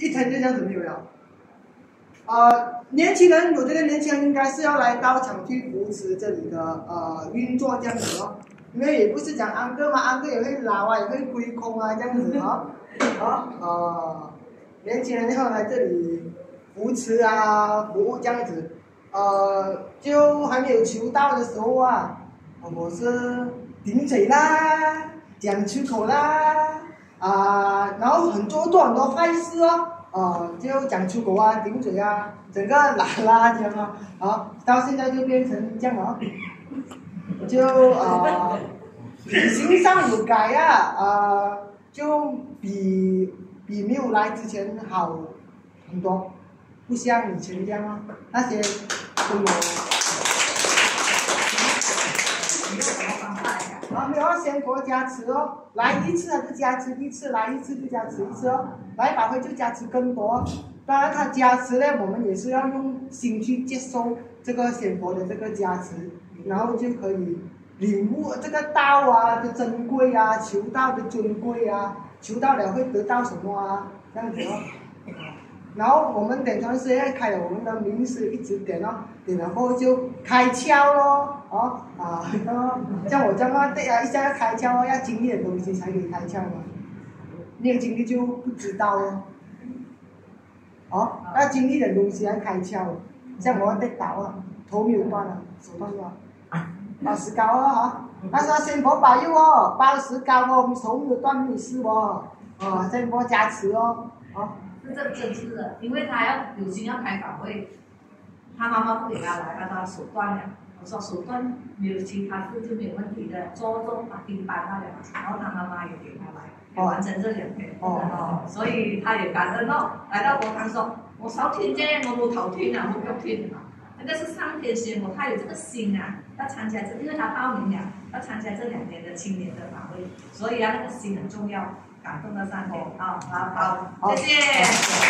一天就这样子没有了。年轻人，我觉得年轻人应该是要来到场去扶持这里的运作这样子哦，因为也不是讲安哥嘛，安哥也会老啊，也会归空啊这样子哦。年轻人要来这里扶持啊，服务这样子。就还没有求道的时候啊，我是顶嘴啦，讲出口啦，然后做很多坏事哦，就讲出口啊，顶嘴啊，整个拉啦这样啊，到现在就变成这样哦，就品行上有改啊，就比没有来之前好很多，不像以前这样哦，那些跟我。没有先佛加持哦，来一次就加持一次，来一次就加持一次哦，来法会就加持更多。当然他加持呢，我们也是要用心去接受这个先佛的这个加持，然后就可以领悟这个道啊的珍贵啊，求道的尊贵啊，求到了会得到什么啊，这样子哦。然后我们点传师开了我们的名师一直点哦，点了过后就开窍咯，像我这样对啊，一下要开窍哦，要经历的东西才可以开窍嘛，没有经历就不知道要经历的东西要开窍，像我跌倒啊，头没有断啊，手断了，把石膏但是先佛保佑哦，抱石膏哦，手没有断没有事哦，先佛加持哦， 是这真是的，因为他要有心要开法会，他妈妈不给他来，他手断了。我说手断没有其他事就没有问题的，做把钉搬到了，然后他妈妈也给他来，完成这2天。所以他也感恩哦，来到佛堂说，我少听见，我冇头听啊，我不听啊。那个是上天仙佛，他有这个心啊，要参加因为他报名了，要参加这2年的青年的法会，所以那个心很重要。感动到上天，好，谢谢。